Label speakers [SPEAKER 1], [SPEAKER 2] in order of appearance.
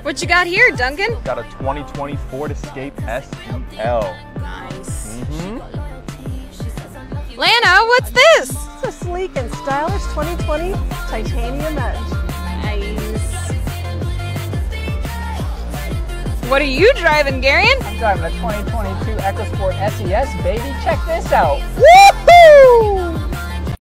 [SPEAKER 1] What you got here, Duncan?
[SPEAKER 2] Got a 2020 Ford Escape SEL.
[SPEAKER 1] Nice. Lana, what's this?
[SPEAKER 3] It's a sleek and stylish 2020 titanium edge.
[SPEAKER 1] Nice. What are you driving, Garion?
[SPEAKER 4] I'm driving a 2022 EcoSport SES, baby. Check this out.
[SPEAKER 1] Woohoo!